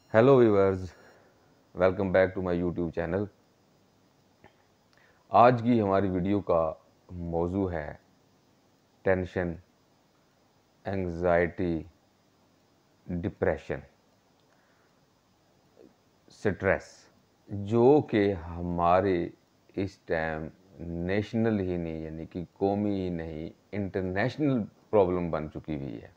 Hello viewers, welcome back to my YouTube channel. आज की हमारी वीडियो का मौजू है टेंशन, एंग्जाइटी, डिप्रेशन, स्ट्रेस, जो कि हमारे इस टाइम नेशनल ही नहीं यानी कि कौमी ही नहीं इंटरनेशनल प्रॉब्लम बन चुकी हुई है।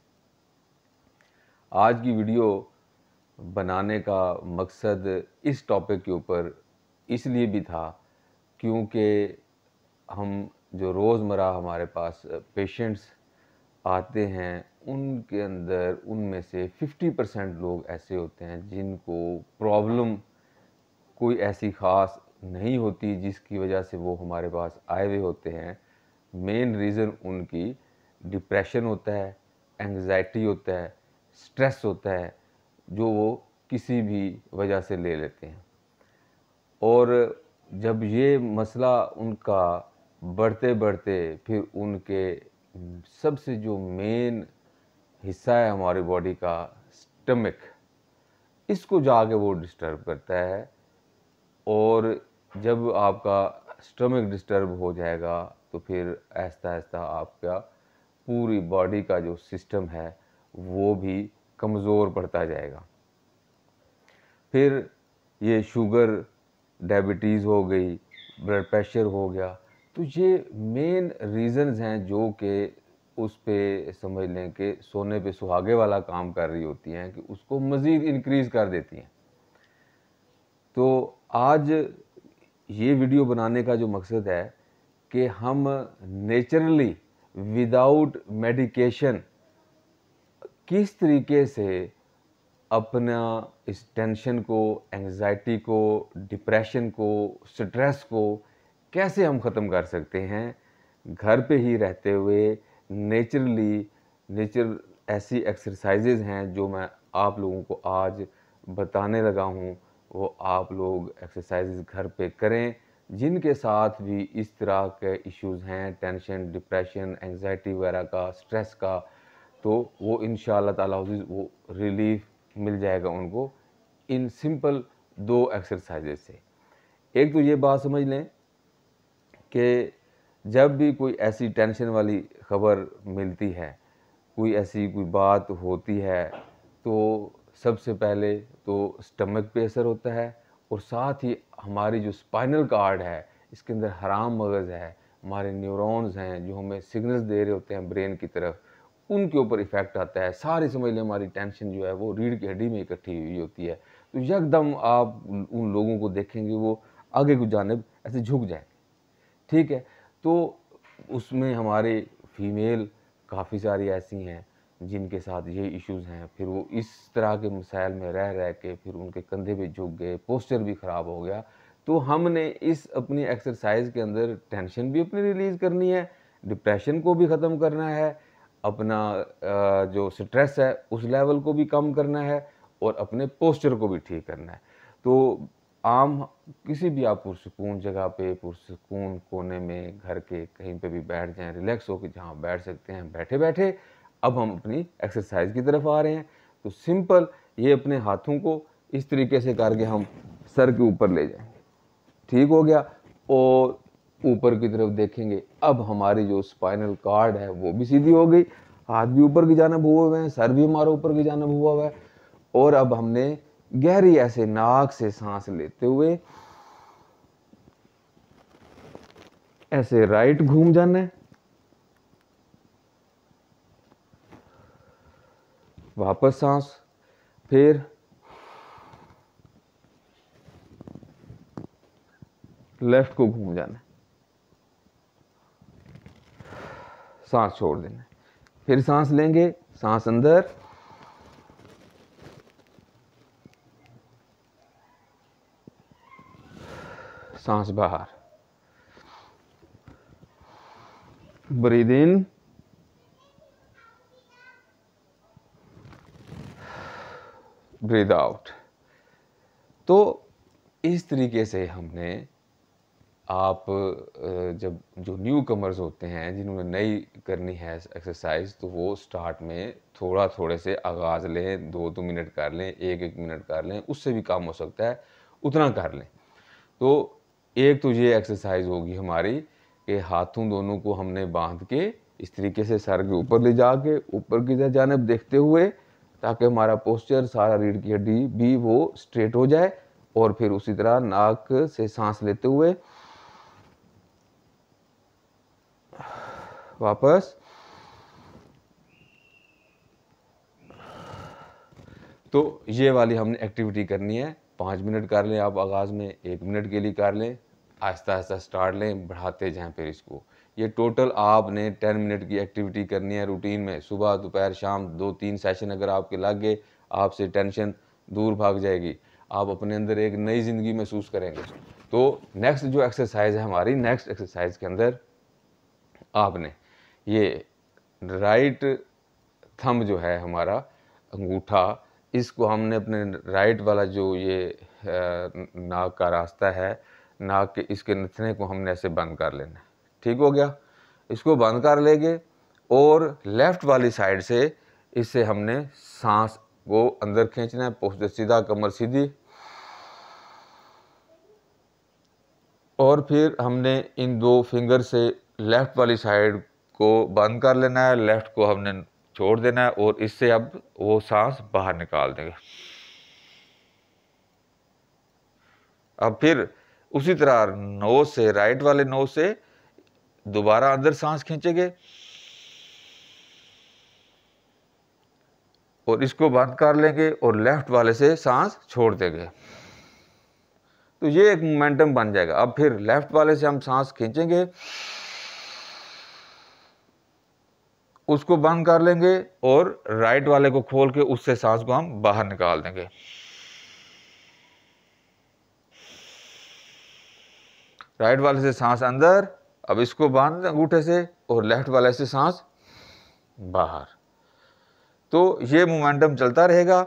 आज की वीडियो बनाने का मकसद इस टॉपिक के ऊपर इसलिए भी था क्योंकि हम जो रोज़मर्रा हमारे पास पेशेंट्स आते हैं उनके अंदर उनमें से 50% लोग ऐसे होते हैं जिनको प्रॉब्लम कोई ऐसी ख़ास नहीं होती जिसकी वजह से वो हमारे पास आए हुए होते हैं। मेन रीज़न उनकी डिप्रेशन होता है, एंग्जाइटी होता है, स्ट्रेस होता है, जो वो किसी भी वजह से ले लेते हैं। और जब ये मसला उनका बढ़ते बढ़ते फिर उनके सबसे जो मेन हिस्सा है हमारी बॉडी का, स्टमक, इसको जाके वो डिस्टर्ब करता है। और जब आपका स्टमक डिस्टर्ब हो जाएगा तो फिर आहिस्ता आहिस्ता आपका पूरी बॉडी का जो सिस्टम है वो भी कमज़ोर पड़ता जाएगा। फिर ये शुगर, डायबिटीज़ हो गई, ब्लड प्रेशर हो गया, तो ये मेन रीज़न्स हैं जो कि उस पे समझ लें कि सोने पे सुहागे वाला काम कर रही होती हैं कि उसको मज़ीद इंक्रीज़ कर देती हैं। तो आज ये वीडियो बनाने का जो मकसद है कि हम नेचुरली विदाउट मेडिकेशन किस तरीके से अपना इस टेंशन को, एंग्जाइटी को, डिप्रेशन को, स्ट्रेस को कैसे हम ख़त्म कर सकते हैं घर पे ही रहते हुए। नेचर ऐसी एक्सरसाइजेज हैं जो मैं आप लोगों को आज बताने लगा हूँ, वो आप लोग एक्सरसाइजेज घर पे करें। जिनके साथ भी इस तरह के इश्यूज़ हैं, टेंशन, डिप्रेशन, एंग्जाइटी वगैरह का, स्ट्रेस का, तो वो इंशाअल्लाह ताला वो रिलीफ मिल जाएगा उनको इन सिंपल 2 एक्सरसाइजेज से। एक तो ये बात समझ लें कि जब भी कोई ऐसी टेंशन वाली ख़बर मिलती है, कोई ऐसी कोई बात होती है, तो सबसे पहले तो स्टमक पे असर होता है और साथ ही हमारी जो स्पाइनल कार्ड है, इसके अंदर हराम मगज़ है, हमारे न्यूरॉन्स हैं जो हमें सिग्नल्स दे रहे होते हैं ब्रेन की तरफ, उनके ऊपर इफ़ेक्ट आता है। सारी समझ लें हमारी टेंशन जो है वो रीढ़ की हड्डी में इकट्ठी हुई होती है। तो यकदम आप उन लोगों को देखेंगे वो आगे की जानिब ऐसे झुक जाएंगे। ठीक है, तो उसमें हमारे फीमेल काफ़ी सारी ऐसी हैं जिनके साथ ये इश्यूज़ हैं। फिर वो इस तरह के मसाइल में रह रह के फिर उनके कंधे भी झुक गए, पोस्चर भी ख़राब हो गया। तो हमने इस अपनी एक्सरसाइज के अंदर टेंशन भी अपनी रिलीज़ करनी है, डिप्रेशन को भी ख़त्म करना है, अपना जो स्ट्रेस है उस लेवल को भी कम करना है और अपने पोस्चर को भी ठीक करना है। तो आम किसी भी आप पुरसुकून जगह पे, पुरसुकून कोने में, घर के कहीं पे भी बैठ जाएं, रिलैक्स होकर जहाँ बैठ सकते हैं बैठे बैठे अब हम अपनी एक्सरसाइज की तरफ आ रहे हैं। तो सिंपल ये अपने हाथों को इस तरीके से करके हम सर के ऊपर ले जाएंगे, ठीक हो गया, और ऊपर की तरफ देखेंगे। अब हमारी जो स्पाइनल कार्ड है वो भी सीधी हो गई, हाथ भी ऊपर की जानिब हुए हुए हैं, सर भी हमारा ऊपर की जानिब हुआ हुआ है। और अब हमने गहरी ऐसे नाक से सांस लेते हुए ऐसे राइट घूम जाना है, वापस सांस, फिर लेफ्ट को घूम जाना है, सांस छोड़ देना है, फिर सांस लेंगे, सांस अंदर, सांस बाहर, ब्रीद इन, ब्रीद आउट। तो इस तरीके से हमने आप जब जो न्यू कमर्स होते हैं जिन्होंने नई करनी है एक्सरसाइज, तो वो स्टार्ट में थोड़े से आगाज़ लें, 2-2 मिनट कर लें, 1-1 मिनट कर लें, उससे भी कम हो सकता है, उतना कर लें। तो एक तो ये एक्सरसाइज होगी हमारी कि हाथों दोनों को हमने बांध के इस तरीके से सर के ऊपर ले जाके ऊपर की जानिब देखते हुए, ताकि हमारा पोस्चर सारा रीढ़ की हड्डी भी वो स्ट्रेट हो जाए, और फिर उसी तरह नाक से सांस लेते हुए वापस। तो ये वाली हमने एक्टिविटी करनी है। 5 मिनट कर लें आप आगाज़ में, 1 मिनट के लिए कर लें, आहिस्ता आहिस्ता स्टार्ट लें, बढ़ाते जाएं फिर इसको। ये टोटल आपने 10 मिनट की एक्टिविटी करनी है रूटीन में। सुबह दोपहर शाम 2-3 सेशन अगर आपके लग गए, आपसे टेंशन दूर भाग जाएगी, आप अपने अंदर एक नई ज़िंदगी महसूस करेंगे। तो नेक्स्ट जो एक्सरसाइज है हमारी, नेक्स्ट एक्सरसाइज के अंदर आपने ये राइट थंब जो है हमारा अंगूठा, इसको हमने अपने राइट वाला जो ये नाक का रास्ता है, नाक के इसके नथने को हमने ऐसे बंद कर लेना है। ठीक हो गया? इसको बंद कर लेंगे और लेफ्ट वाली साइड से इससे हमने सांस को अंदर खींचना है, पोस्टर सीधा, कमर सीधी, और फिर हमने इन 2 फिंगर से लेफ्ट वाली साइड को बंद कर लेना है, लेफ्ट को हमने छोड़ देना है, और इससे अब वो सांस बाहर निकाल देंगे। अब फिर उसी तरह नोज से, राइट वाले नोज से दोबारा अंदर सांस खींचेंगे और इसको बंद कर लेंगे और लेफ्ट वाले से सांस छोड़ देंगे। तो ये एक मोमेंटम बन जाएगा। अब फिर लेफ्ट वाले से हम सांस खींचेंगे, उसको बंद कर लेंगे और राइट वाले को खोल के उससे सांस को हम बाहर निकाल देंगे। राइट वाले से सांस अंदर, अब इसको बांध अंगूठे से, और लेफ्ट वाले से सांस बाहर। तो ये मोमेंटम चलता रहेगा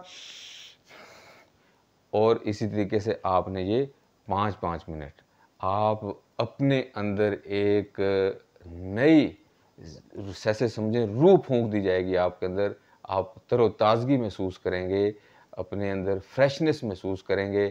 और इसी तरीके से आपने ये 5-5 मिनट आप अपने अंदर एक नई, जैसे समझें रूह फूंक दी जाएगी आपके अंदर। आप तरोताज़गी महसूस करेंगे, अपने अंदर फ्रेशनेस महसूस करेंगे।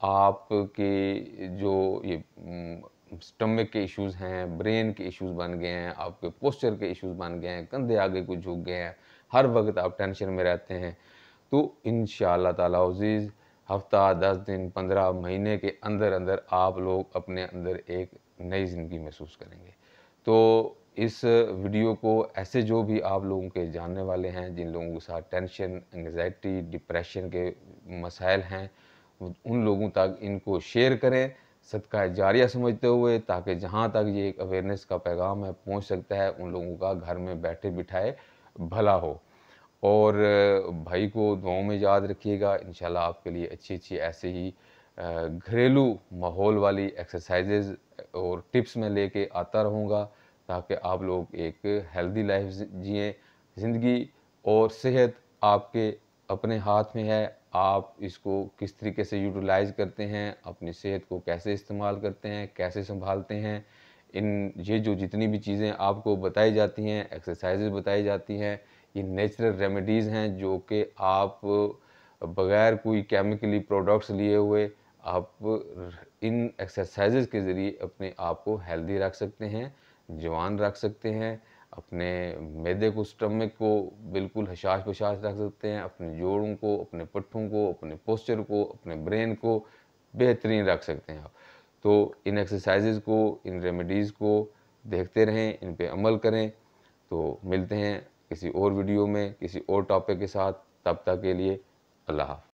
आपकी जो ये स्टमक के इश्यूज़ हैं, ब्रेन के इश्यूज़ बन गए हैं, आपके पोस्चर के इश्यूज़ बन गए हैं, कंधे आगे को झुक गए हैं, हर वक्त आप टेंशन में रहते हैं, तो इंशाअल्लाह ताला अज़ीज़ हफ्ता, 10 दिन, 15 महीने के अंदर अंदर आप लोग अपने अंदर एक नई ज़िंदगी महसूस करेंगे। तो इस वीडियो को ऐसे जो भी आप लोगों के जानने वाले हैं, जिन लोगों के साथ टेंशन, एंग्जाइटी, डिप्रेशन के मसाइल हैं, उन लोगों तक इनको शेयर करें सदका जारिया समझते हुए, ताकि जहाँ तक ये एक अवेयरनेस का पैगाम है पहुँच सकता है, उन लोगों का घर में बैठे बिठाए भला हो। और भाई को दुआओं में याद रखिएगा। इंशाल्लाह आपके लिए अच्छी ऐसे ही घरेलू माहौल वाली एक्सरसाइजेज़ और टिप्स मैं लेके आता रहूँगा, ताकि आप लोग एक हेल्दी लाइफ जिएँ। ज़िंदगी और सेहत आपके अपने हाथ में है। आप इसको किस तरीके से यूटिलाइज़ करते हैं, अपनी सेहत को कैसे इस्तेमाल करते हैं, कैसे संभालते हैं, ये जो जितनी भी चीज़ें आपको बताई जाती हैं, एक्सरसाइजेज़ बताई जाती हैं, ये नेचुरल रेमेडीज़ हैं, जो कि आप बग़ैर कोई केमिकली प्रोडक्ट्स लिए हुए आप इन एक्सरसाइजेज़ के ज़रिए अपने आप को हेल्दी रख सकते हैं, जवान रख सकते हैं, अपने मैदे को, स्टमक को बिल्कुल हशाश-बशाश रख सकते हैं, अपने जोड़ों को, अपने पट्ठों को, अपने पोस्चर को, अपने ब्रेन को बेहतरीन रख सकते हैं आप। तो इन एक्सरसाइजेज़ को, इन रेमेडीज़ को देखते रहें, इन पे अमल करें। तो मिलते हैं किसी और वीडियो में, किसी और टॉपिक के साथ। तब तक के लिए अल्लाह हाफ़िज़।